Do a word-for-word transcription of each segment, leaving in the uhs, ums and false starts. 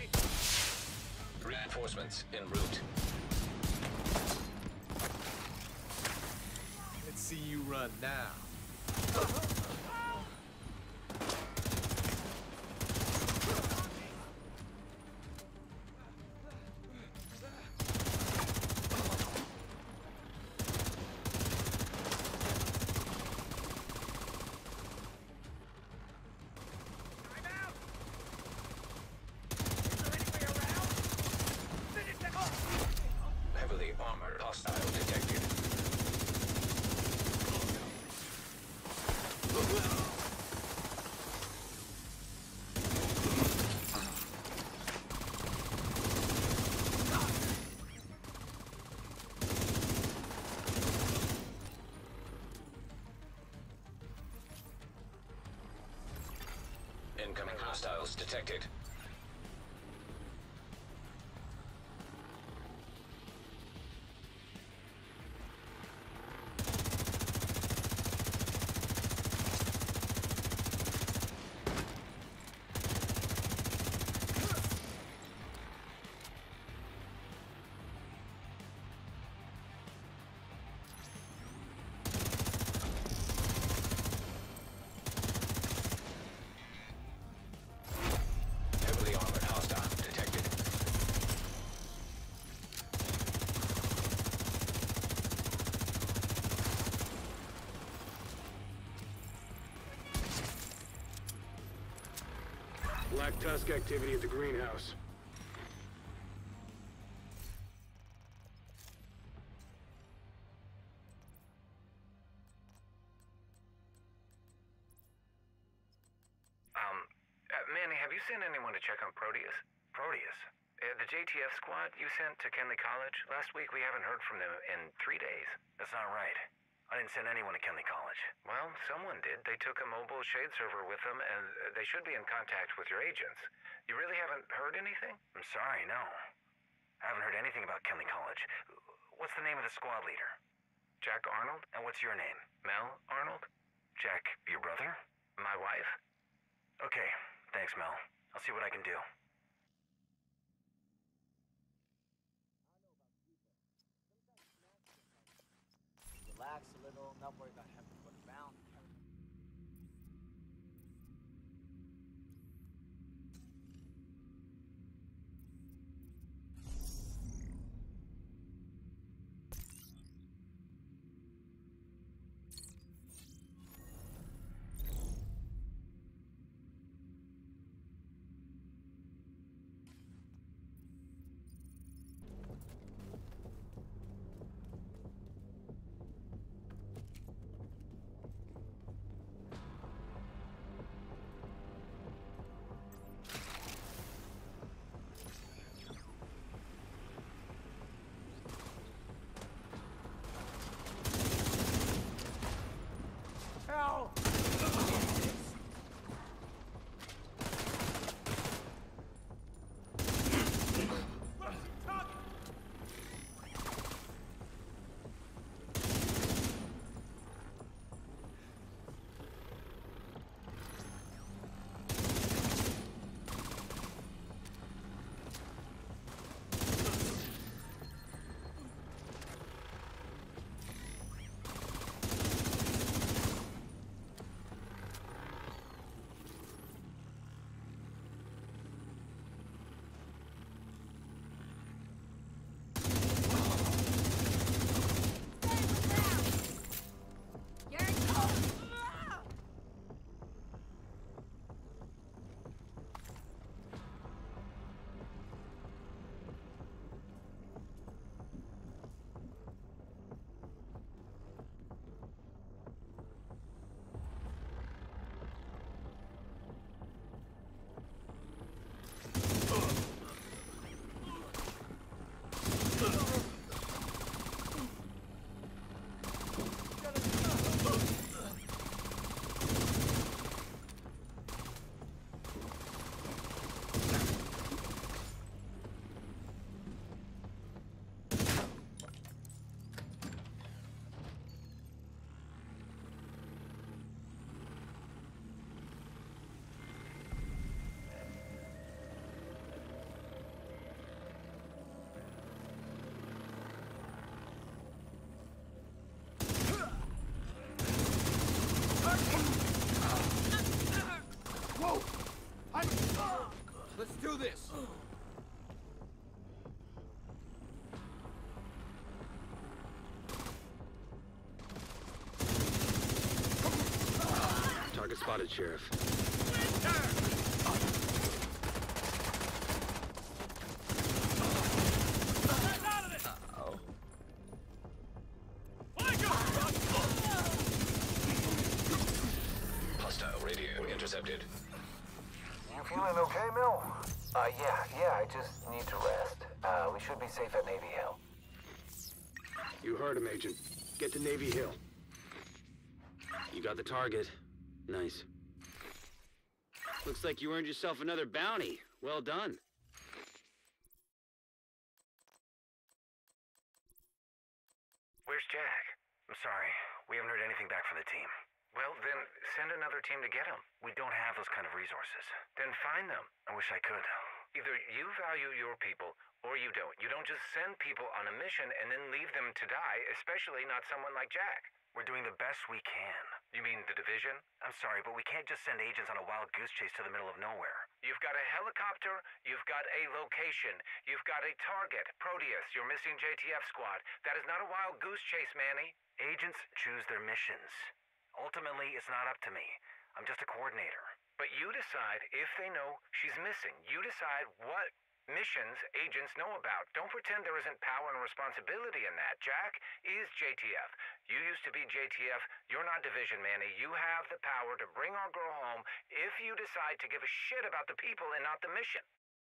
Reinforcements en route. Let's see you run now. Heavily armored hostile detected. Incoming hostiles detected. Heavily armored hostile detected. Black Tusk activity at the greenhouse. Um, uh, Manny, have you sent anyone to check on Proteus? Proteus? Uh, the J T F squad you sent to Kenley College? Last week we haven't heard from them in three days. That's not right. I didn't send anyone to Kenley College. Well, someone did. They took a mobile shade server with them, and they should be in contact with your agents. You really haven't heard anything? I'm sorry, no. I haven't heard anything about Kenley College. What's the name of the squad leader? Jack Arnold? And what's your name? Mel Arnold? Jack, your brother? My wife? Okay, thanks, Mel. I'll see what I can do. Relax a little, not worry about having to run around. Spotted, Sheriff. Uh-oh. Hostile radio intercepted. You feeling okay, Mel? Uh, yeah, yeah, I just need to rest. Uh, we should be safe at Navy Hill. You heard him, Agent. Get to Navy Hill. You got the target. Nice. Looks like you earned yourself another bounty. Well done. Where's Jack? I'm sorry. We haven't heard anything back from the team. Well, then send another team to get him. We don't have those kind of resources. Then find them. I wish I could. Either you value your people, or you don't. You don't just send people on a mission and then leave them to die, especially not someone like Jack. We're doing the best we can. You mean the Division? I'm sorry, but we can't just send agents on a wild goose chase to the middle of nowhere. You've got a helicopter, you've got a location, you've got a target, Proteus, your missing J T F squad. That is not a wild goose chase, Manny. Agents choose their missions. Ultimately, it's not up to me. I'm just a coordinator. But you decide if they know she's missing. You decide what missions agents know about. Don't pretend there isn't power and responsibility in that. Jack is J T F. You used to be J T F. You're not Division, Manny. You have the power to bring our girl home if you decide to give a shit about the people and not the mission.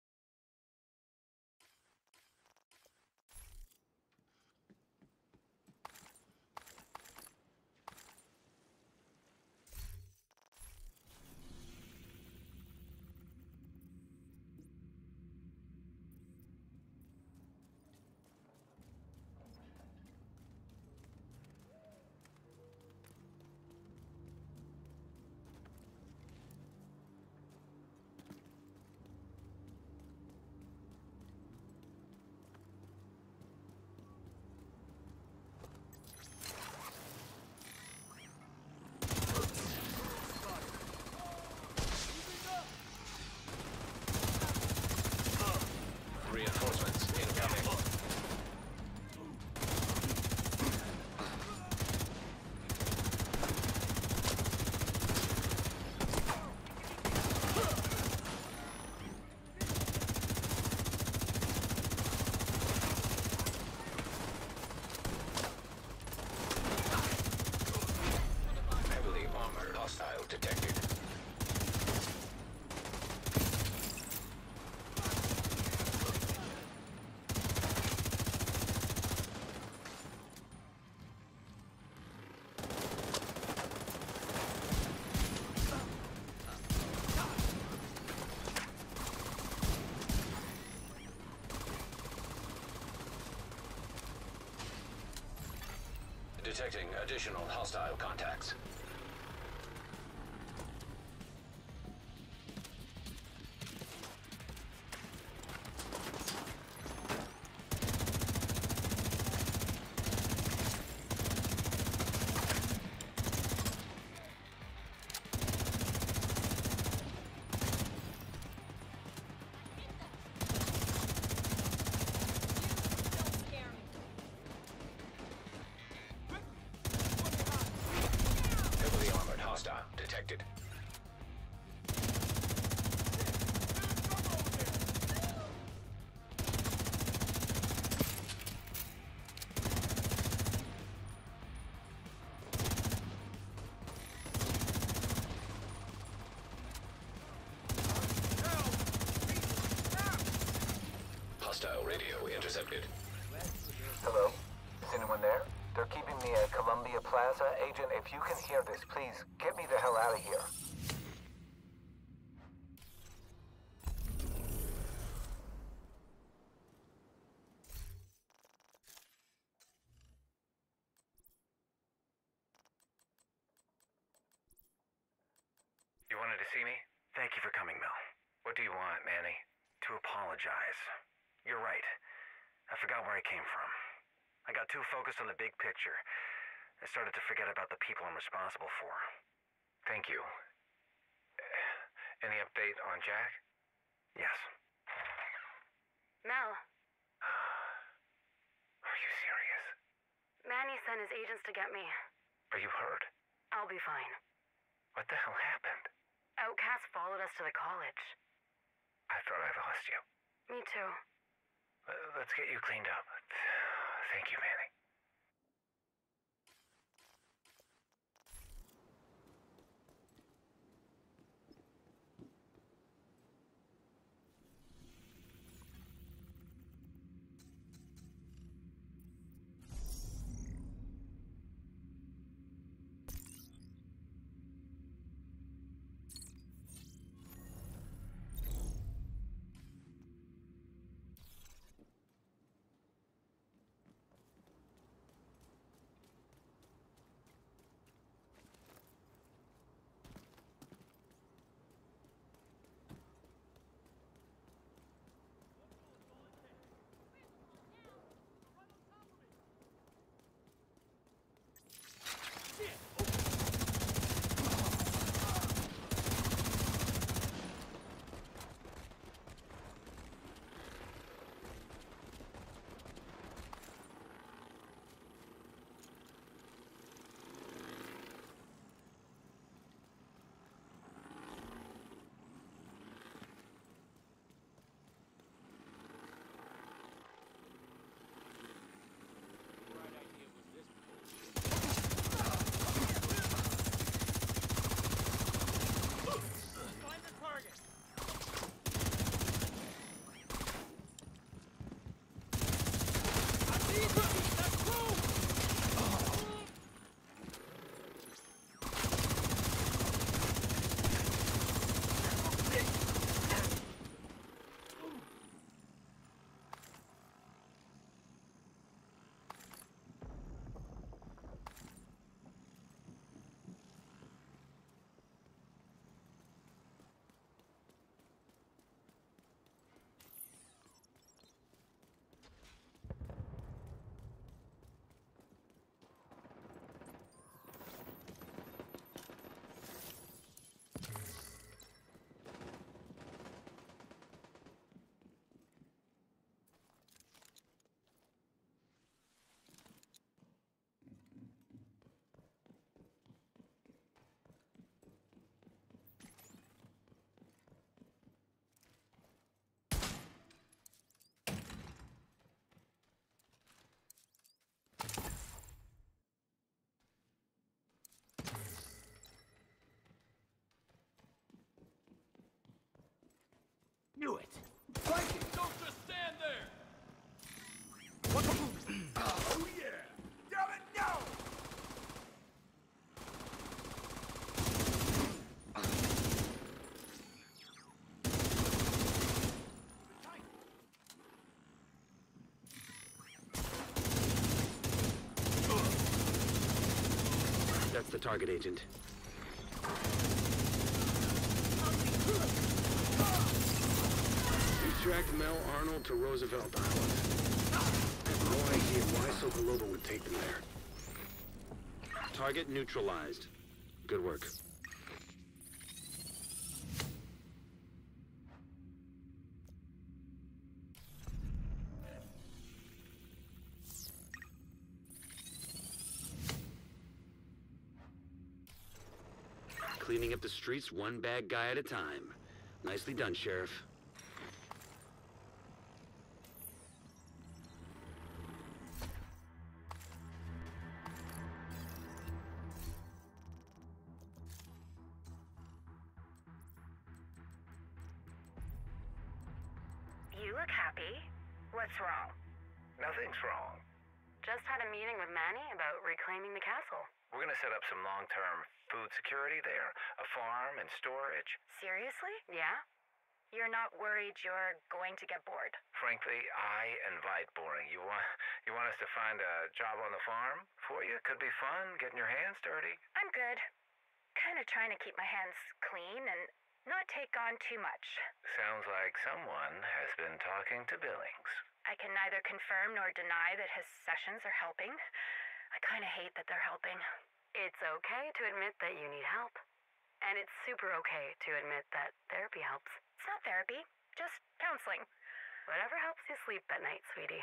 Reinforcements incoming. Heavily armored hostile detected. Detecting additional hostile contacts. Heavily armored hostile detected. Hostile radio intercepted. Hello? Is anyone there? They're keeping me at Columbia Plaza. Agent, if you can hear this, please get me the hell out of here. You wanted to see me? Thank you for coming, Mel. What do you want, Manny? To apologize. You're right. I forgot where I came from. I got too focused on the big picture. I started to forget about the people I'm responsible for. Thank you. Uh, any update on Jack? Yes. Mel, Are you serious? Manny sent his agents to get me. Are you hurt? I'll be fine. What the hell happened? Outcasts followed us to the college. I thought I lost you. Me too. Uh, Let's get you cleaned up. Thank you, Manny. Knew it! Frankie, don't just stand there! Oh yeah! Damn it, no! That's the target, Agent. We tracked Mel Arnold to Roosevelt Island. I have no idea why Sokolova would take them there. Target neutralized. Good work. Cleaning up the streets one bad guy at a time. Nicely done, Sheriff. You look happy. What's wrong? Nothing's wrong. Just had a meeting with Manny about reclaiming the castle. We're gonna set up some long-term food security there, a farm and storage. Seriously? Yeah? You're not worried you're going to get bored? Frankly, I invite boring. You want you want us to find a job on the farm for you? Could be fun, getting your hands dirty. I'm good. Kind of trying to keep my hands clean and not take on too much. Sounds like someone has been talking to Billings. I can neither confirm nor deny that his sessions are helping. I kind of hate that they're helping. It's okay to admit that you need help. And it's super okay to admit that therapy helps. It's not therapy, just counseling. Whatever helps you sleep at night, sweetie.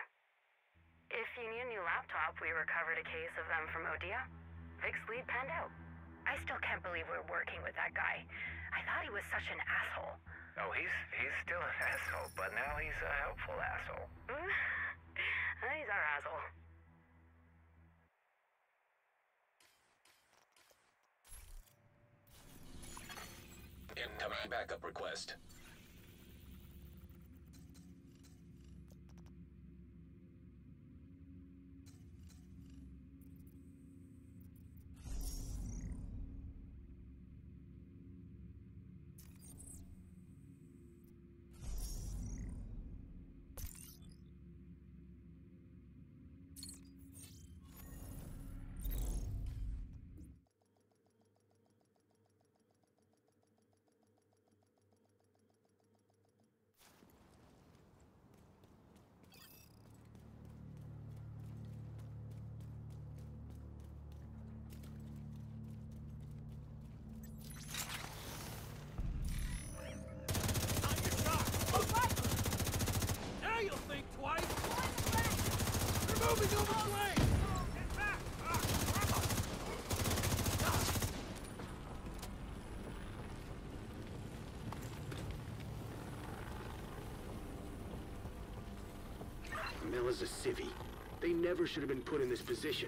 If you need a new laptop, we recovered a case of them from Odia. Vic's lead panned out. I still can't believe we're working with that guy. I thought he was such an asshole. Oh, he's he's still an asshole, but now he's a helpful asshole. Hmm? He's our asshole. Incoming backup request. Now you'll think twice! They're moving over the way! Get back! Mel is a civvy. They never should have been put in this position.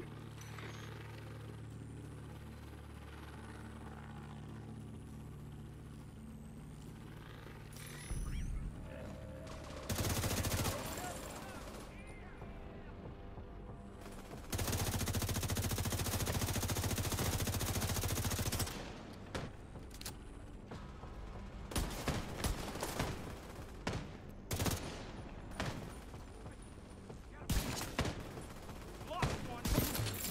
Lost one!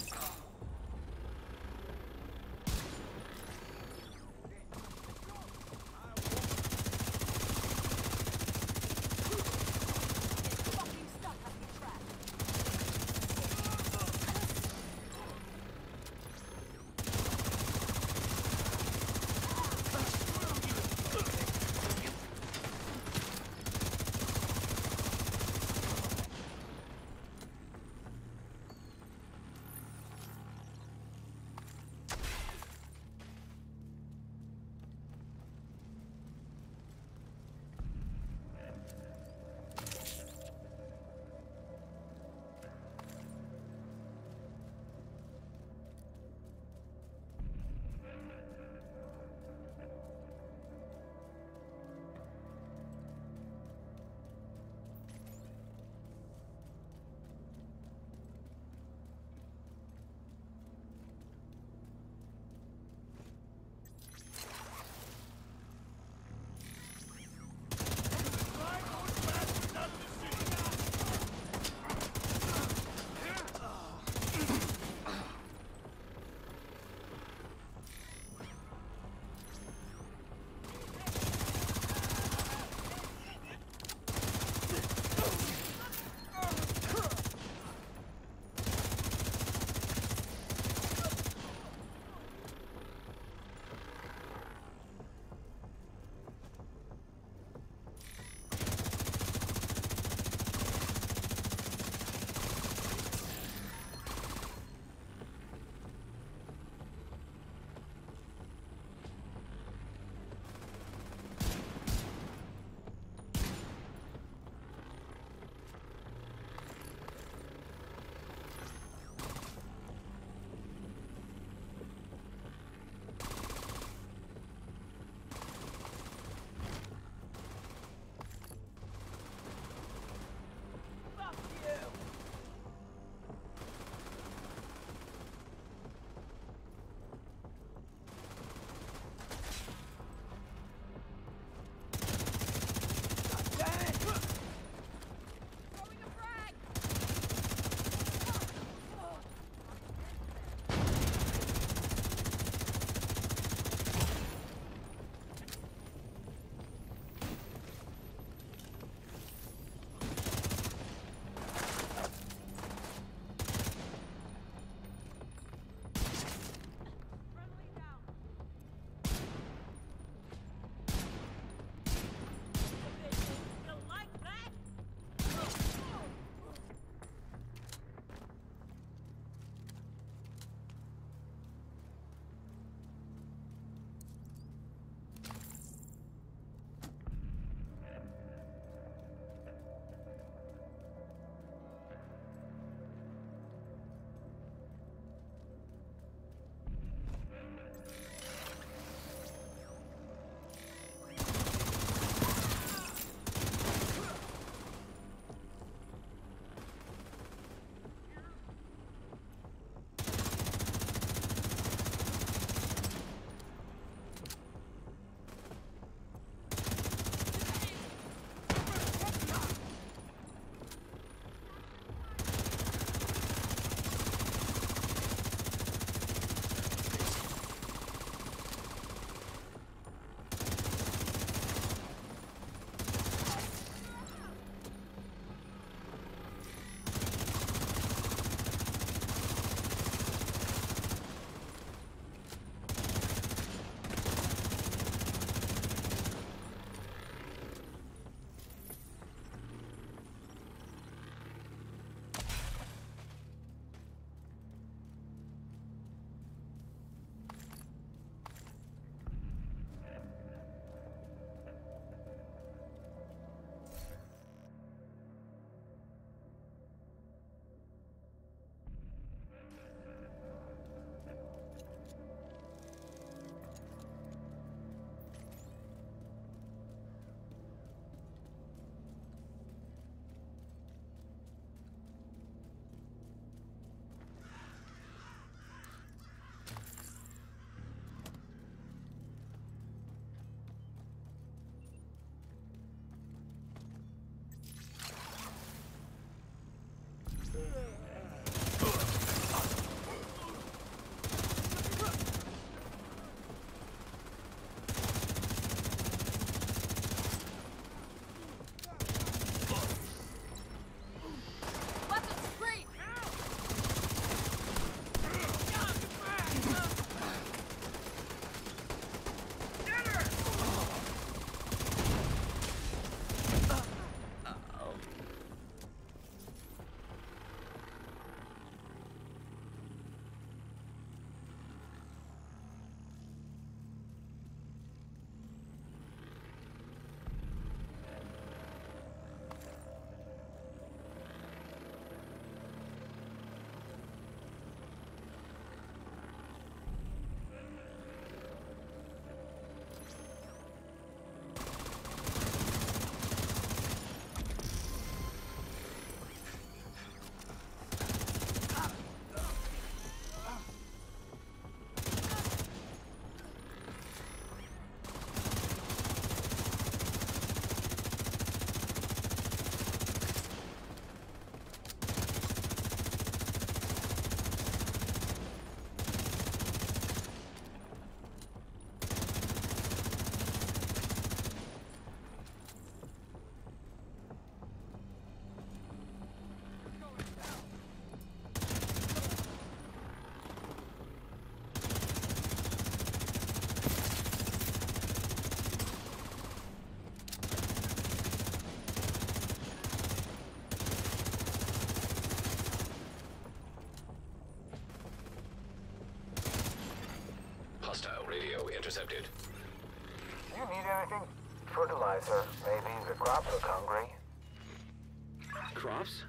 intercepted. Do you need anything? Fertilizer, maybe. The crops look hungry. Crops?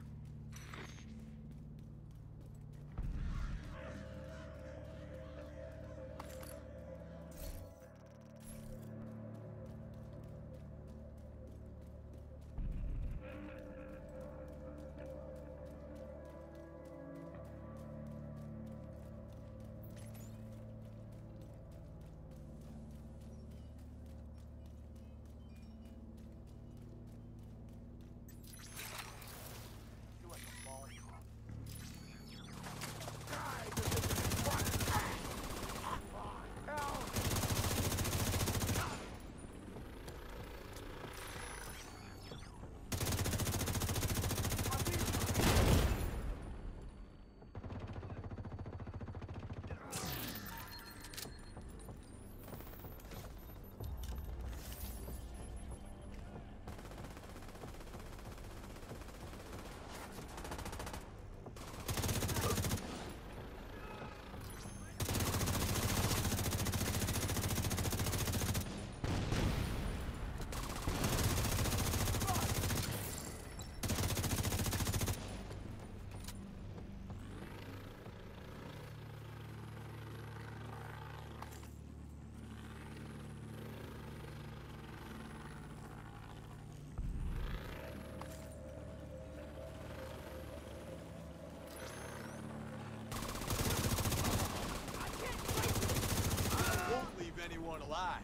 Anyone alive?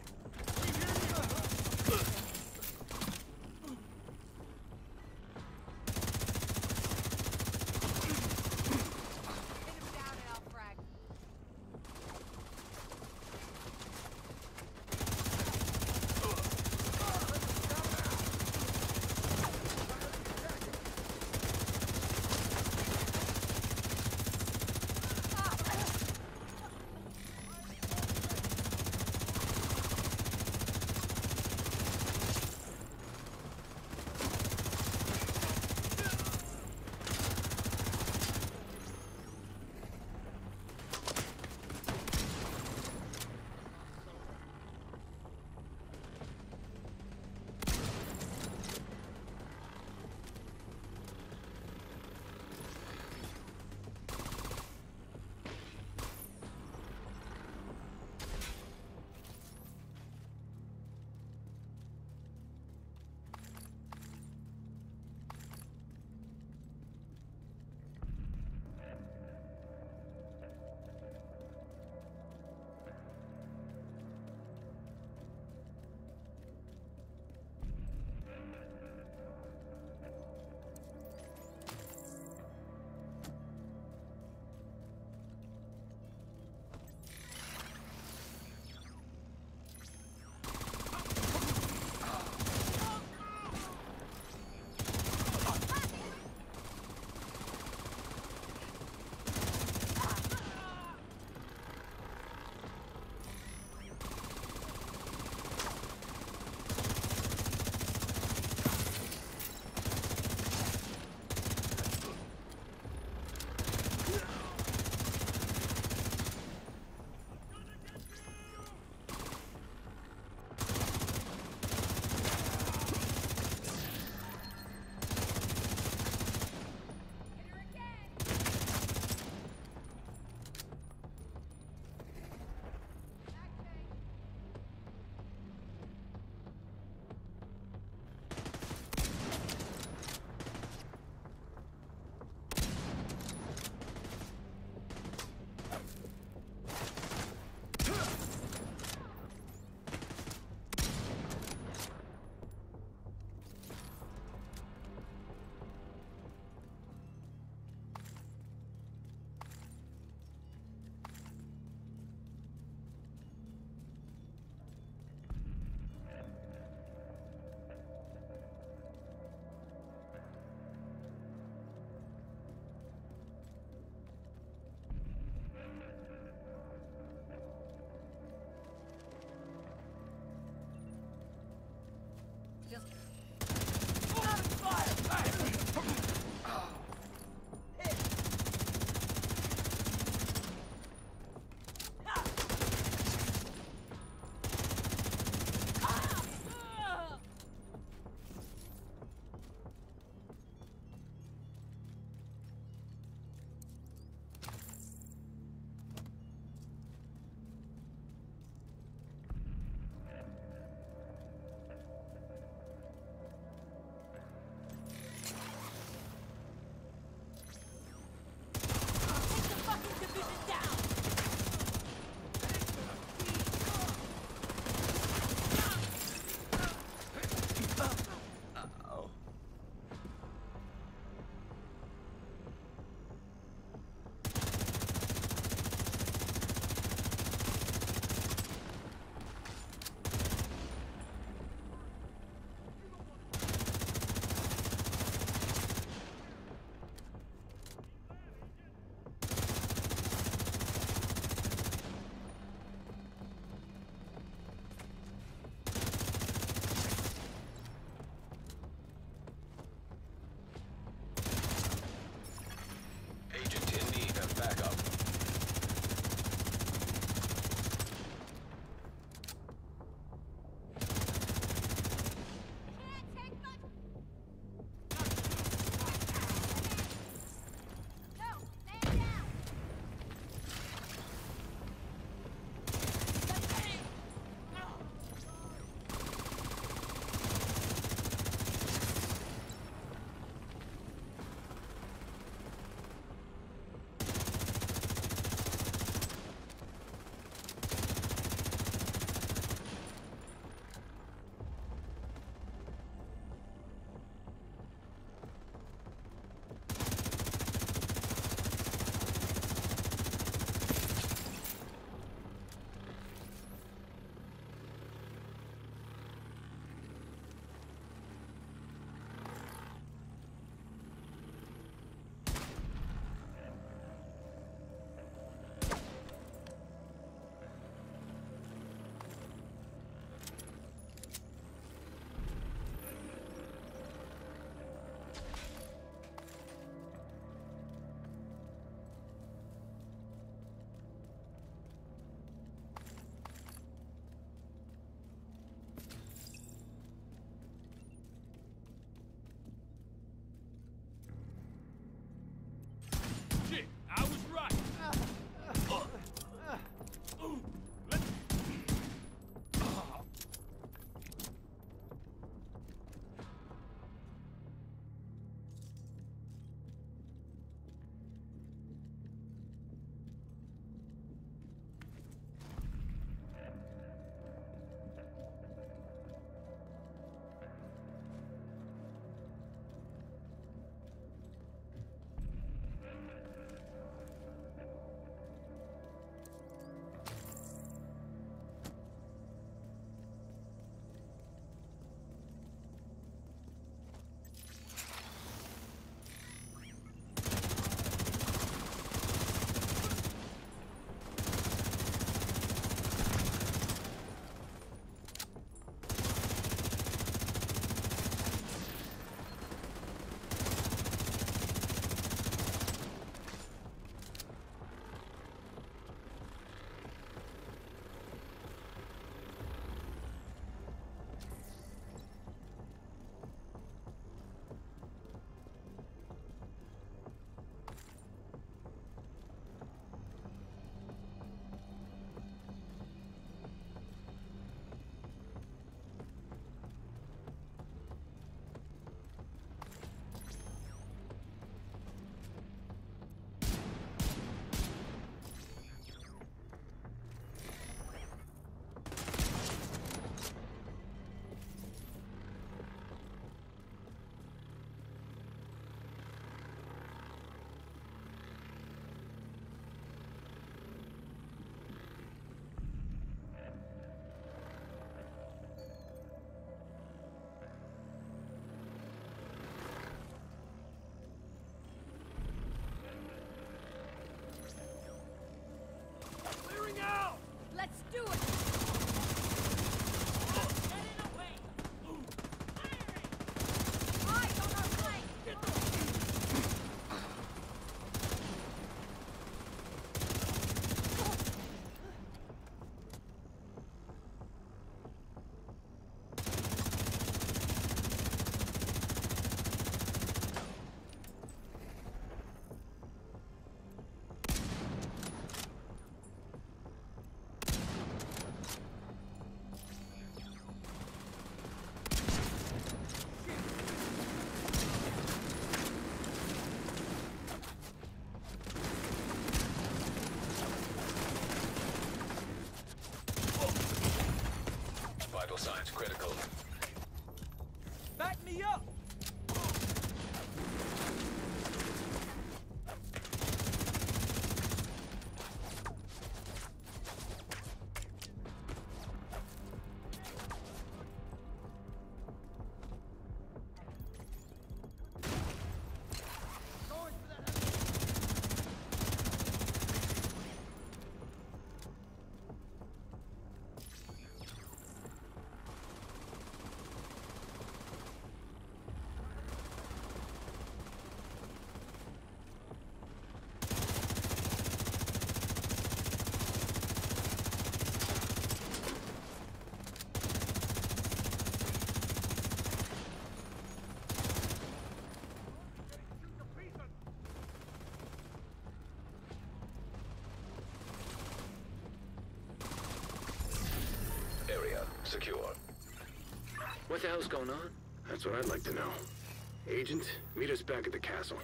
What the hell's going on? That's what I'd like to know. Agent, meet us back at the castle.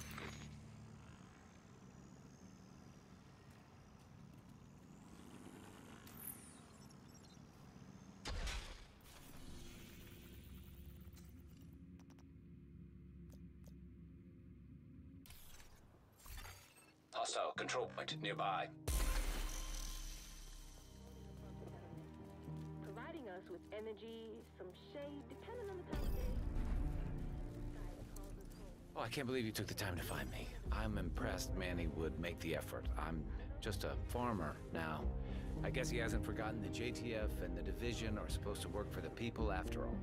Hostile control point nearby. Providing us with energy, some shade, depending on the time of day. Oh, I can't believe you took the time to find me. I'm impressed Manny would make the effort. I'm just a farmer now. I guess he hasn't forgotten the J T F and the Division are supposed to work for the people after all.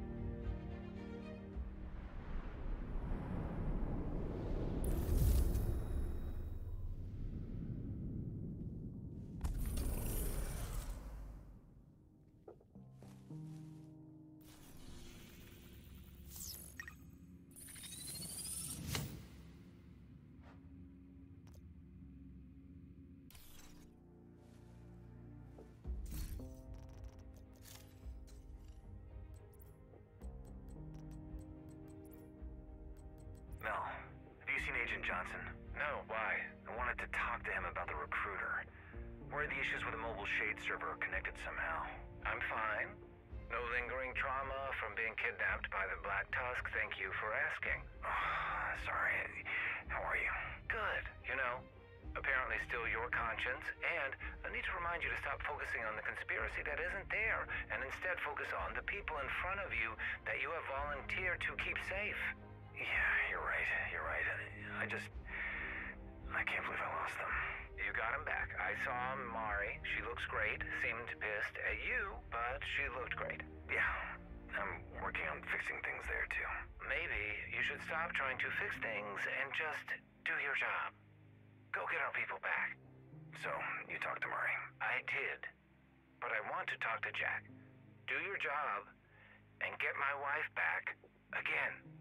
Mel, have you seen Agent Johnson? No, why? I wanted to talk to him about the recruiter. Worried the issues with the mobile shade server are connected somehow. I'm fine. No lingering trauma from being kidnapped by the Black Tusk. Thank you for asking. Oh, sorry. How are you? Good. You know, apparently still your conscience, and I need to remind you to stop focusing on the conspiracy that isn't there, and instead focus on the people in front of you that you have volunteered to keep safe. Yeah, you're right. You're right. I just... I can't believe I lost them. You got him back. I saw Mari. She looks great. Seemed pissed at you, but she looked great. Yeah, I'm working on fixing things there, too. Maybe you should stop trying to fix things and just do your job. Go get our people back. So, you talked to Mari? I did. But I want to talk to Jack. Do your job and get my wife back again.